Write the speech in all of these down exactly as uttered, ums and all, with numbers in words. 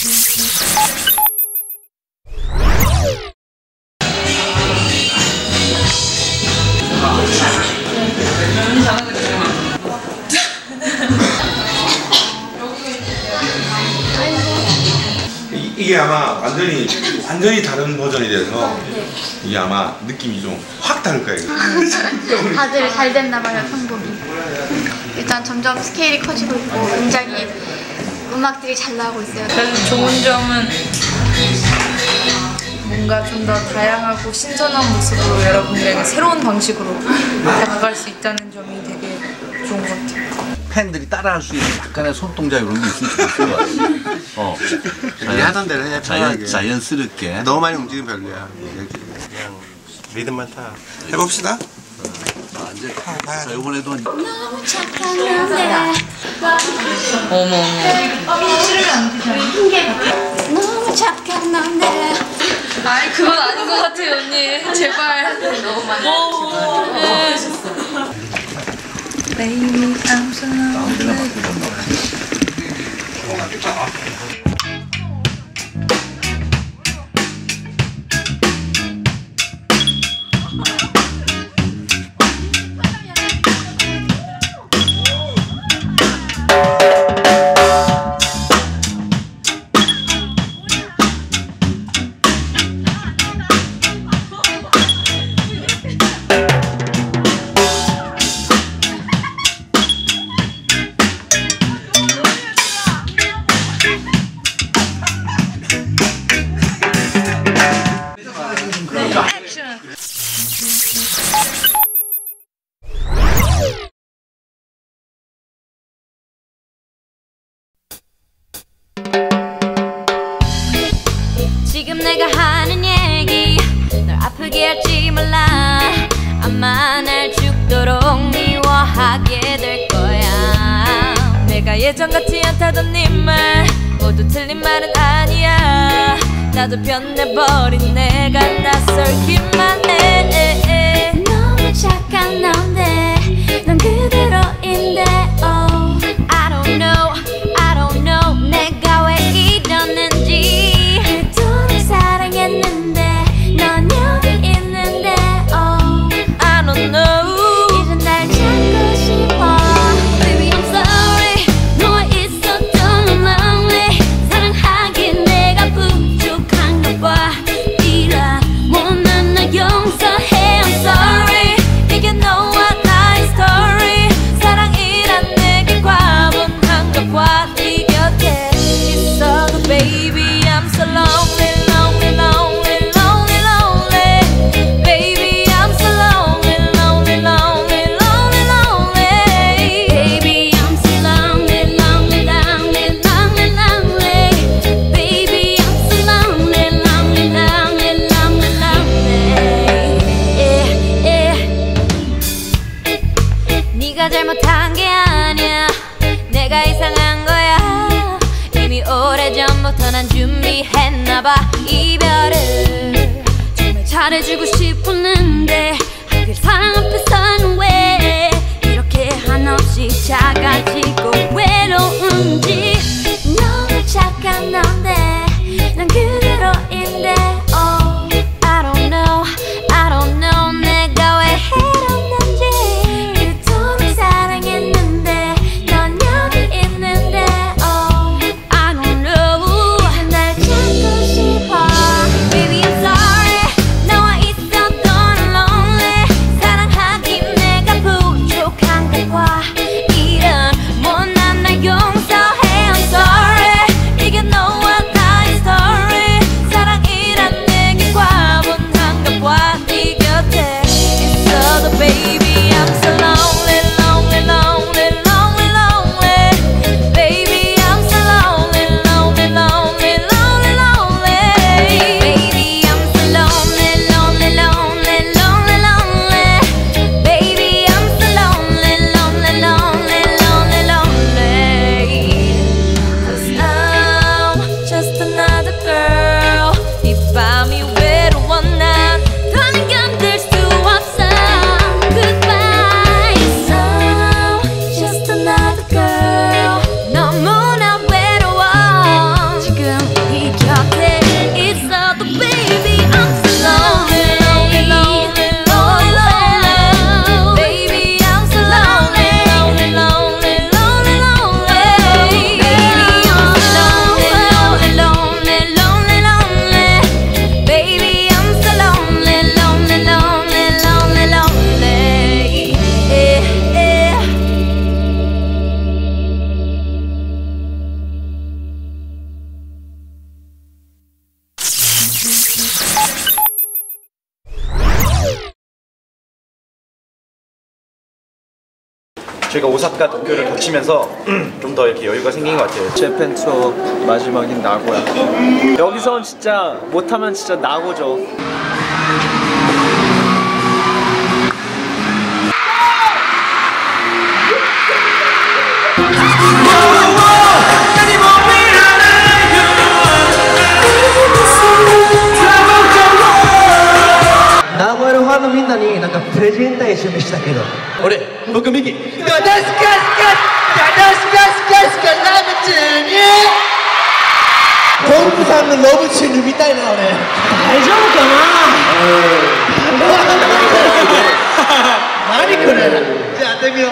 이게 아마 완전히 완전히 다른 버전이 돼서 이게 아마 느낌이 좀 확 다를 거예요. 다들 잘 됐나 봐요, 편곡이. 일단 점점 스케일이 커지고 있고 굉장히 음악들이 잘 나오고 있어요. 그래서 좋은 점은 뭔가 좀 더 다양하고 신선한 모습으로 여러분들에게 새로운 방식으로 다가갈 수 있다는 점이 되게 좋은 것 같아요. 팬들이 따라할 수 있는 약간의 손동작 이런 게 있으면 좋겠을 것 같아요. 어. 자연, 하던 대로 해, 자연, 자연스럽게. 너무 많이 움직이면 별로야. 그냥 리듬만 타. 해봅시다. 아, 이제 자, 이번에도 너무 착한 남자. 어머 너무 착한 남자. 아니 그건 아닌 것 같아요 언니. 제발. 너무 많이. 네. Baby, I'm so lonely. 지금 내가 하는 얘기 널 아프게 할지 몰라. 아마 날 죽도록 미워하게 될 거야. 내가 예전 같지 않다던 네 말 모두 틀린 말은 아니야. 나도 변해버린 내가 낯설기만 해. 너무 착한 넌데 넌 그대로인데 oh I don't know I don't know 내가 왜 이러는지. 그토록 사랑했는데 넌 여기 있는데 oh I don't know 이제 날 찾고 싶어. Baby I'm sorry 너와 있었던 lonely. 사랑하긴 내가 부족한가 봐. 이라 못난 나 용서해 I'm sorry. 이게 너와 나의 story. 사랑이란 내게 과분한가 봐. 네 곁에 있어도 baby I'm so lonely lonely lonely lonely lonely. Baby I'm so lonely lonely lonely lonely lonely. Baby I'm so lonely lonely lonely lonely lonely. Baby I'm so lonely lonely lonely lonely lonely. Yeah, yeah. 네가 잘못한 게 아니야. 내가 이상한 거야. 이미 오래전부터 난 준비했나봐. 이별을 정말 잘해주고 싶었는데 하필 사랑 앞에서는 왜 이렇게 한없이 작아지고 외로운지. 너무 착한 넌데 난 그대로인데 oh I don't know I don't know 내가 왜 이러는지. 그토록 사랑했는데 넌 여기 있는데 oh I don't know 이제 날 찾고 싶어. Baby I'm sorry 너와 있었던 lonely. 사랑하긴 내가 부족한가 봐. 이런 못난 날 용서해 I'm sorry. 저희가 오사카, 도쿄를 겹치면서 좀 더 이렇게 여유가 생긴 것 같아요. 재팬 투어 마지막인 나고야. 여기선 진짜 못하면 진짜 나고죠. 名古屋のファンのみんなになんかプレゼンタイ準備したけど俺僕ミキダダスカスカダダスカスカスカラブチューにトンプさんのロブチューに見たいな俺大丈夫かな何これじゃあやってみよう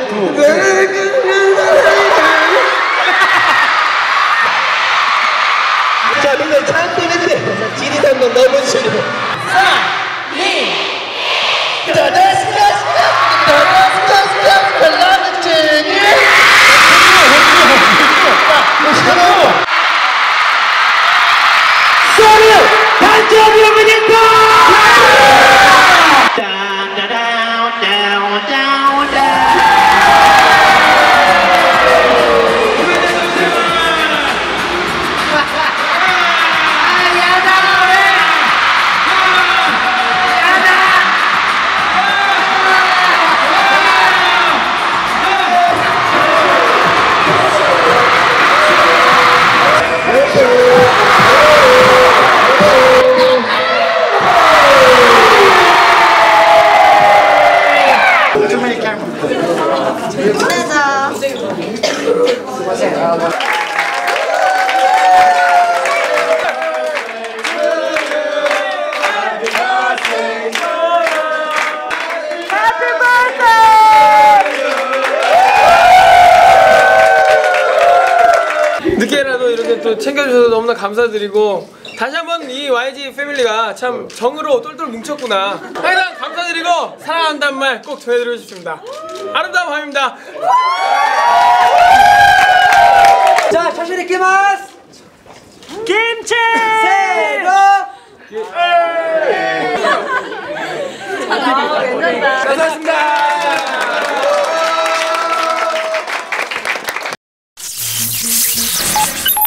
じゃあみんなちゃんと入れてチリさんのロブチューにさんにダダスカスカダダスカスカラブチューにソウル誕生日おめでとうダンダダンダンダンダ 늦게라도 이렇게 또 챙겨주셔서 너무나 감사드리고 다시 한번 이 와이지 패밀리가 참 정으로 똘똘 뭉쳤구나 항상 감사드리고 사랑한다는 말 꼭 전해드리고 싶습니다. 아름다운 밤입니다. 자, 자신 있게마스 김치 세로 감사합니다.